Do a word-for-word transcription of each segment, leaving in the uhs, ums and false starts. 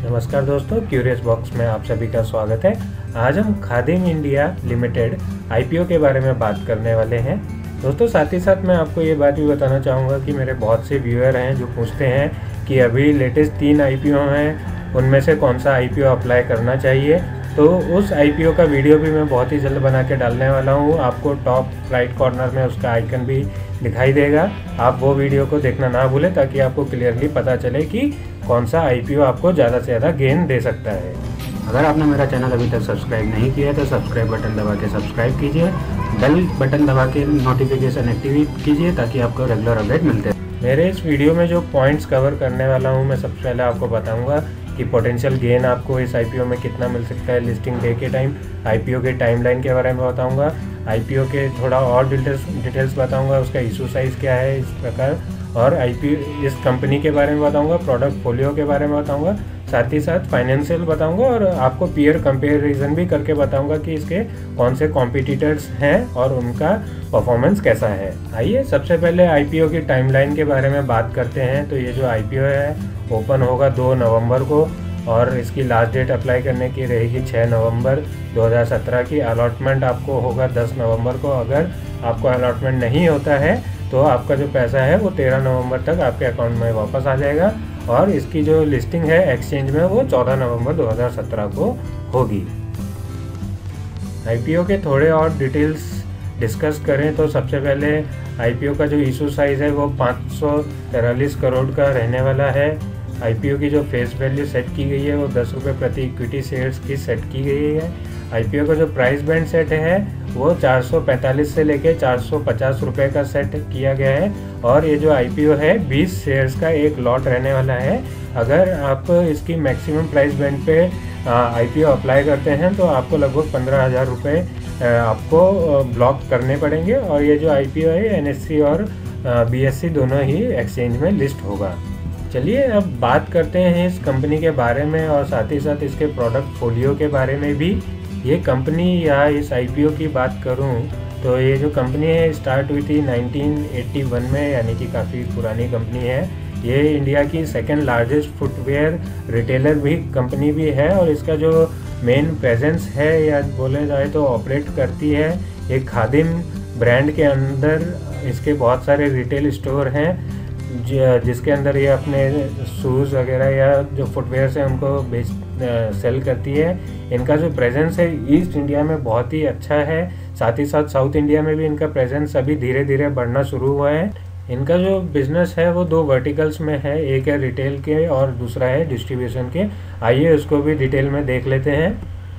नमस्कार दोस्तों, curious box में आप सभी का स्वागत है। आज हम खादिम इंडिया लिमिटेड आईपीओ के बारे में बात करने वाले हैं। दोस्तों साथ ही साथ मैं आपको ये बात भी बताना चाहूँगा कि मेरे बहुत से व्यूअर हैं जो पूछते हैं कि अभी लेटेस्ट तीन आईपीओ हैं, उनमें से कौन सा आईपीओ अप्लाई करना चाहिए। तो उस आईपीओ का वीडियो भी मैं बहुत ही जल्द बना के डालने वाला हूँ। आपको टॉप राइट कॉर्नर में उसका आइकन भी दिखाई देगा, आप वो वीडियो को देखना ना भूलें ताकि आपको क्लियरली पता चले कि कौन सा आईपीओ आपको ज़्यादा से ज़्यादा गेन दे सकता है। अगर आपने मेरा चैनल अभी तक सब्सक्राइब नहीं किया है तो सब्सक्राइब बटन दबा के सब्सक्राइब कीजिए, बेल बटन दबा के नोटिफिकेशन एक्टिवेट कीजिए ताकि आपको रेगुलर अपडेट मिलते हैं। मेरे इस वीडियो में जो पॉइंट्स कवर करने वाला हूँ, मैं सबसे पहले आपको बताऊँगा कि पोटेंशियल गेन आपको इस आईपीओ में कितना मिल सकता है लिस्टिंग डे के टाइम, आईपीओ के टाइमलाइन के बारे में बताऊँगा, आईपीओ के थोड़ा और डिटेल्स डिटेल्स बताऊँगा, उसका इशू साइज़ क्या है इस प्रकार, और आईपीओ इस कंपनी के बारे में बताऊंगा, प्रोडक्ट फोलियो के बारे में बताऊंगा, साथ ही साथ फाइनेंशियल बताऊंगा और आपको पीयर कंपैरिजन भी करके बताऊंगा कि इसके कौन से कॉम्पिटिटर्स हैं और उनका परफॉर्मेंस कैसा है। आइए सबसे पहले आईपीओ की टाइमलाइन के बारे में बात करते हैं। तो ये जो आईपीओ है ओपन होगा दो नवंबर को और इसकी लास्ट डेट अप्लाई करने की रहेगी छः नवंबर दो हज़ार सत्रह की। अलॉटमेंट आपको होगा दस नवंबर को। अगर आपको अलॉटमेंट नहीं होता है तो आपका जो पैसा है वो तेरह नवंबर तक आपके अकाउंट में वापस आ जाएगा और इसकी जो लिस्टिंग है एक्सचेंज में वो चौदह नवंबर दो हज़ार सत्रह को होगी। आईपीओ के थोड़े और डिटेल्स डिस्कस करें तो सबसे पहले आईपीओ का जो इशू साइज़ है वो पाँच सौ तिरालीस करोड़ का रहने वाला है। आईपीओ की जो फेस वैल्यू सेट की गई है वो दस रुपये प्रति इक्विटी शेयर्स की सेट की गई है। आईपीओ का जो प्राइस बैंड सेट है वो चार सौ पैंतालीस से लेके चार सौ पचास रुपये का सेट किया गया है और ये जो आईपीओ है बीस शेयर्स का एक लॉट रहने वाला है। अगर आप इसकी मैक्सिमम प्राइस बैंड पे आईपीओ अप्लाई करते हैं तो आपको लगभग पंद्रह हज़ार रुपये आपको ब्लॉक करने पड़ेंगे और ये जो आईपीओ है एनएससी और बीएससी दोनों ही एक्सचेंज में लिस्ट होगा। चलिए अब बात करते हैं इस कंपनी के बारे में और साथ ही साथ इसके प्रोडक्ट फोलियो के बारे में भी। ये कंपनी या इस आईपीओ की बात करूं तो ये जो कंपनी है स्टार्ट हुई थी नाइनटीन एटी वन में, यानी कि काफ़ी पुरानी कंपनी है। ये इंडिया की सेकंड लार्जेस्ट फुटवेयर रिटेलर भी कंपनी भी है और इसका जो मेन प्रेजेंस है या बोले जाए तो ऑपरेट करती है एक खादिम ब्रांड के अंदर। इसके बहुत सारे रिटेल स्टोर हैं जिसके अंदर ये अपने शूज़ वगैरह या जो फुटवेयर है उनको बेच सेल करती है। इनका जो प्रेजेंस है ईस्ट इंडिया में बहुत ही अच्छा है, साथ ही साथ साउथ इंडिया में भी इनका प्रेजेंस अभी धीरे धीरे बढ़ना शुरू हुआ है। इनका जो बिज़नेस है वो दो वर्टिकल्स में है, एक है रिटेल के और दूसरा है डिस्ट्रीब्यूशन के। आइए उसको भी डिटेल में देख लेते हैं।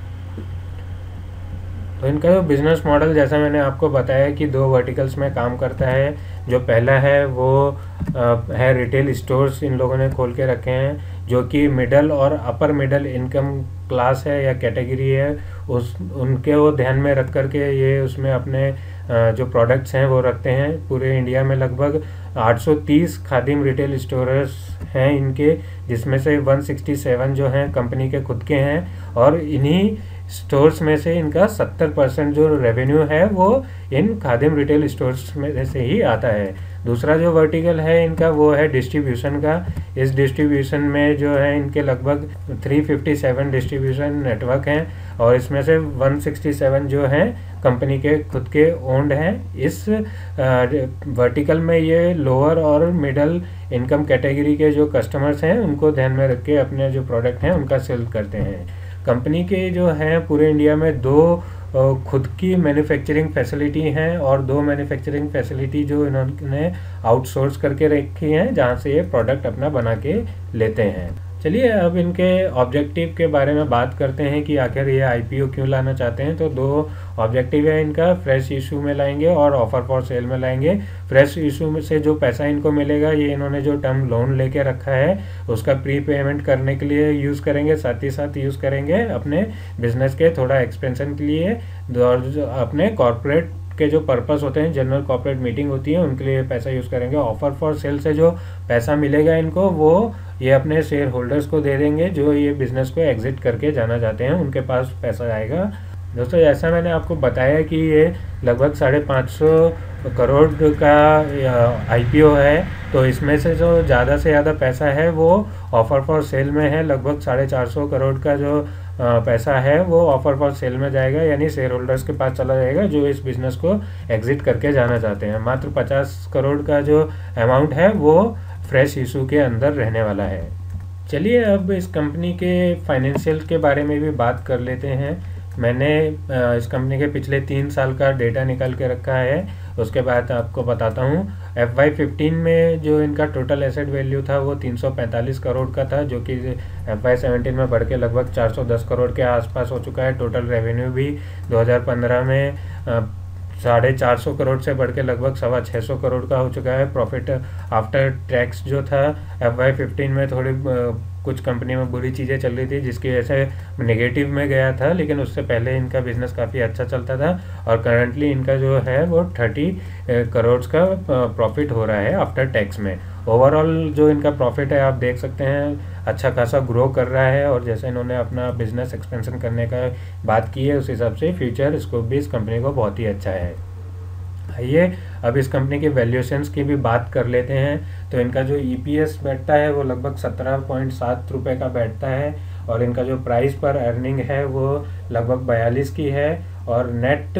तो इनका जो बिज़नेस मॉडल जैसा मैंने आपको बताया कि दो वर्टिकल्स में काम करता है। जो पहला है वो है रिटेल स्टोर्स इन लोगों ने खोल के रखे हैं जो कि मिडल और अपर मिडल इनकम क्लास है या कैटेगरी है, उस उनके वो ध्यान में रख कर के ये उसमें अपने जो प्रोडक्ट्स हैं वो रखते हैं। पूरे इंडिया में लगभग आठ सौ तीस खादिम रिटेल स्टोर्स हैं इनके, जिसमें से एक सौ सरसठ जो हैं कंपनी के खुद के हैं और इन्हीं स्टोर्स में से इनका सत्तर परसेंट जो रेवेन्यू है वो इन खादिम रिटेल स्टोर्स में से ही आता है। दूसरा जो वर्टिकल है इनका वो है डिस्ट्रीब्यूशन का। इस डिस्ट्रीब्यूशन में जो है इनके लगभग तीन सौ सत्तावन डिस्ट्रीब्यूशन नेटवर्क हैं और इसमें से एक सौ सरसठ जो हैं कंपनी के खुद के ओन्ड हैं। इस वर्टिकल में ये लोअर और मिडल इनकम कैटेगरी के जो कस्टमर्स हैं उनको ध्यान में रख के अपने जो प्रोडक्ट हैं उनका सेल करते हैं। कंपनी के जो हैं पूरे इंडिया में दो खुद की मैन्युफैक्चरिंग फैसिलिटी हैं और दो मैन्युफैक्चरिंग फैसिलिटी जो इन्होंने आउटसोर्स करके रखी हैं जहां से ये प्रोडक्ट अपना बना के लेते हैं। चलिए अब इनके ऑब्जेक्टिव के बारे में बात करते हैं कि आखिर ये आईपीओ क्यों लाना चाहते हैं। तो दो ऑब्जेक्टिव है इनका, फ्रेश इशू में लाएंगे और ऑफर फॉर सेल में लाएंगे। फ्रेश इशू में से जो पैसा इनको मिलेगा ये इन्होंने जो टर्म लोन लेके रखा है उसका प्री पेमेंट करने के लिए यूज़ करेंगे, साथ ही साथ यूज़ करेंगे अपने बिजनेस के थोड़ा एक्सपेंशन के लिए और जो अपने कॉर्पोरेट के जो पर्पस होते हैं, जनरल कॉर्पोरेट मीटिंग होती है उनके लिए पैसा यूज़ करेंगे। ऑफर फॉर सेल से जो पैसा मिलेगा इनको वो ये अपने शेयर होल्डर्स को दे देंगे जो ये बिज़नेस को एग्जिट करके जाना चाहते हैं, उनके पास पैसा आएगा। दोस्तों जैसा मैंने आपको बताया कि ये लगभग साढ़े पाँच सौ करोड़ का आईपीओ है, तो इसमें से जो ज़्यादा से ज़्यादा पैसा है वो ऑफर फॉर सेल में है। लगभग साढ़े चार सौ करोड़ का जो पैसा है वो ऑफर फॉर सेल में जाएगा, यानी शेयर होल्डर्स के पास चला जाएगा जो इस बिज़नेस को एग्जिट करके जाना चाहते हैं। मात्र पचास करोड़ का जो अमाउंट है वो फ्रेश इशू के अंदर रहने वाला है। चलिए अब इस कंपनी के फाइनेंशियल के बारे में भी बात कर लेते हैं। मैंने इस कंपनी के पिछले तीन साल का डेटा निकाल के रखा है, उसके बाद आपको बताता हूँ। एफ वाई फिफ्टीन में जो इनका टोटल एसेट वैल्यू था वो तीन सौ पैंतालीस करोड़ का था, जो कि एफ वाई सेवेंटीन में बढ़ के लगभग चार सौ दस करोड़ के आसपास हो चुका है। टोटल रेवेन्यू भी दो हज़ार पंद्रह में साढ़े चार सौ करोड़ से बढ़ के लगभग सवा छः सौ करोड़ का हो चुका है। प्रॉफिट आफ्टर टैक्स जो था एफ वाई फिफ्टीन में थोड़ी कुछ कंपनी में बुरी चीज़ें चल रही थी जिसकी वजह से नेगेटिव में गया था, लेकिन उससे पहले इनका बिजनेस काफ़ी अच्छा चलता था और करंटली इनका जो है वो थर्टी करोड़ का प्रॉफिट हो रहा है आफ्टर टैक्स में। ओवरऑल जो इनका प्रॉफिट है आप देख सकते हैं अच्छा खासा ग्रो कर रहा है, और जैसे इन्होंने अपना बिजनेस एक्सपेंशन करने का बात की है उस हिसाब से फ्यूचर स्कोप भी इस कंपनी को बहुत ही अच्छा है। आइए अब इस कंपनी के वैल्यूएशंस की भी बात कर लेते हैं। तो इनका जो ईपीएस बैठता है वो लगभग सत्रह पॉइंट सात रुपये का बैठता है, और इनका जो प्राइस पर अर्निंग है वो लगभग बयालीस की है, और नेट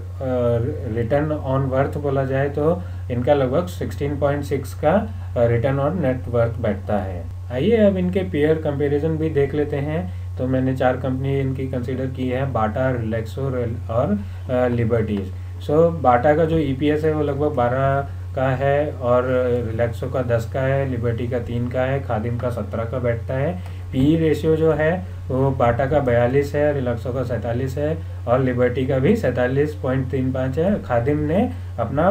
रिटर्न ऑन वर्थ बोला जाए तो इनका लगभग सोलह पॉइंट छह का रिटर्न ऑन नेट वर्थ बैठता है। आइए अब इनके पेयर कंपैरिजन भी देख लेते हैं। तो मैंने चार कंपनी इनकी कंसीडर की है, बाटा, रिलैक्सो और लिबर्टीज। सो so, बाटा का जो ईपीएस है वो लगभग बारह का है, और रिलैक्सो का दस का है, लिबर्टी का तीन का है, खादिम का सत्रह का बैठता है। पी रेशियो जो है वो बाटा का बयालीस है, रिलैक्सो का सैंतालीस है, और लिबर्टी का भी सैंतालीस पॉइंट तीन पाँच है। खादिम ने अपना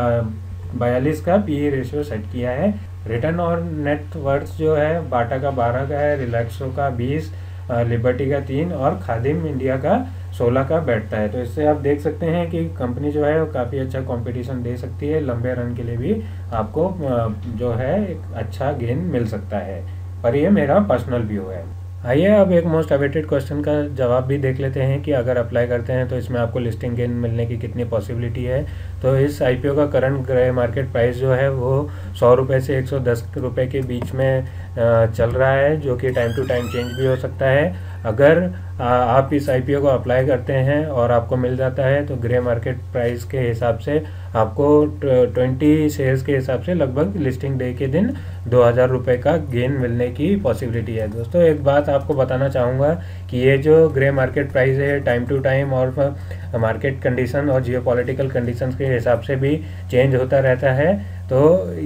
बयालीस का पी रेशियो सेट किया है। रिटर्न और नेट वर्थ जो है बाटा का बारह का है, रिलैक्सो का बीस, लिबर्टी का तीन और खादिम इंडिया का सोलह का बैठता है। तो इससे आप देख सकते हैं कि कंपनी जो है वो काफ़ी अच्छा कंपटीशन दे सकती है, लंबे रन के लिए भी आपको जो है एक अच्छा गेन मिल सकता है, पर ये मेरा पर्सनल व्यू है। आइए अब एक मोस्ट अवेटेड क्वेश्चन का जवाब भी देख लेते हैं कि अगर अप्लाई करते हैं तो इसमें आपको लिस्टिंग गेन मिलने की कितनी पॉसिबिलिटी है। तो इस आईपीओ का करंट ग्रे मार्केट प्राइस जो है वो सौ रुपये से एक सौ दस रुपये के बीच में चल रहा है, जो कि टाइम टू टाइम चेंज भी हो सकता है। अगर आप इस आईपीओ को अप्लाई करते हैं और आपको मिल जाता है तो ग्रे मार्केट प्राइस के हिसाब से आपको ट्वेंटी शेयर्स के हिसाब से लगभग लिस्टिंग डे के दिन दो हज़ार रुपये का गेन मिलने की पॉसिबिलिटी है। दोस्तों एक बात आपको बताना चाहूँगा कि ये जो ग्रे मार्केट प्राइस है टाइम टू टाइम और मार्केट कंडीशन और जियोपॉलिटिकल कंडीशंस के हिसाब से भी चेंज होता रहता है। तो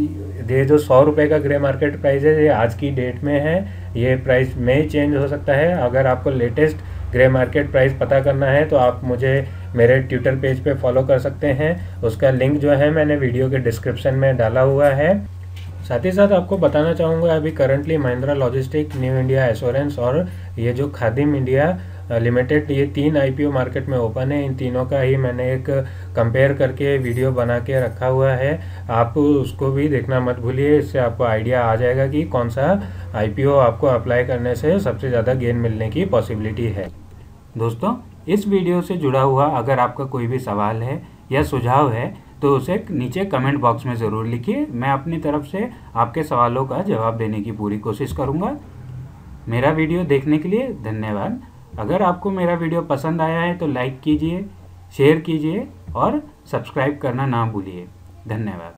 ये जो सौ रुपये का ग्रे मार्केट प्राइस है ये आज की डेट में है, ये प्राइस में ही चेंज हो सकता है। अगर आपको लेटेस्ट ग्रे मार्केट प्राइस पता करना है तो आप मुझे मेरे ट्विटर पेज पे फॉलो कर सकते हैं, उसका लिंक जो है मैंने वीडियो के डिस्क्रिप्शन में डाला हुआ है। साथ ही साथ आपको बताना चाहूँगा अभी currently Mahindra logistic, new India assurance और ये जो खादिम इंडिया लिमिटेड, ये तीन आईपीओ मार्केट में ओपन है। इन तीनों का ही मैंने एक कंपेयर करके वीडियो बना के रखा हुआ है, आप उसको भी देखना मत भूलिए। इससे आपको आइडिया आ जाएगा कि कौन सा आईपीओ आपको अप्लाई करने से सबसे ज़्यादा गेन मिलने की पॉसिबिलिटी है। दोस्तों इस वीडियो से जुड़ा हुआ अगर आपका कोई भी सवाल है या सुझाव है तो उसे नीचे कमेंट बॉक्स में ज़रूर लिखिए, मैं अपनी तरफ से आपके सवालों का जवाब देने की पूरी कोशिश करूँगा। मेरा वीडियो देखने के लिए धन्यवाद। अगर आपको मेरा वीडियो पसंद आया है तो लाइक कीजिए, शेयर कीजिए और सब्सक्राइब करना ना भूलिए। धन्यवाद।